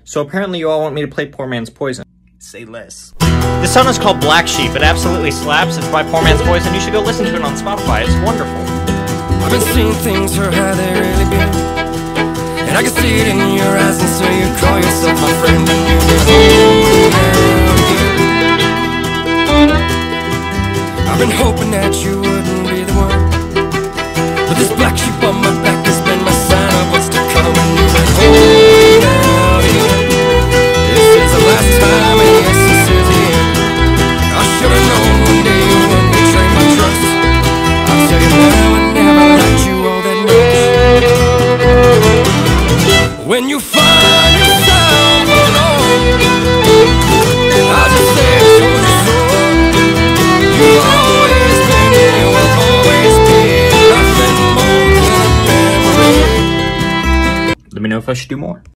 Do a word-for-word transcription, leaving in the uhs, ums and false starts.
So apparently you all want me to play Poor Man's Poison. Say less. This song is called Black Sheep. It absolutely slaps. It's by Poor Man's Poison. You should go listen to it on Spotify. It's wonderful. I've been seeing things for how they really be, and I can see it in your eyes, and so you call yourself my friend, and you just hold down again. I've been hoping that you wouldn't be the one, but this black sheep on my back has been my sign of what's to come, and you just hold down again. This is the last time, and yes, this is the end. I should have known one day you would betray my trust. I'll tell you now, I never liked you all that much. When you find yourself alone, I'll just say I told you so. You've always been, you will always be nothing more than a memory. Let me know if I should do more.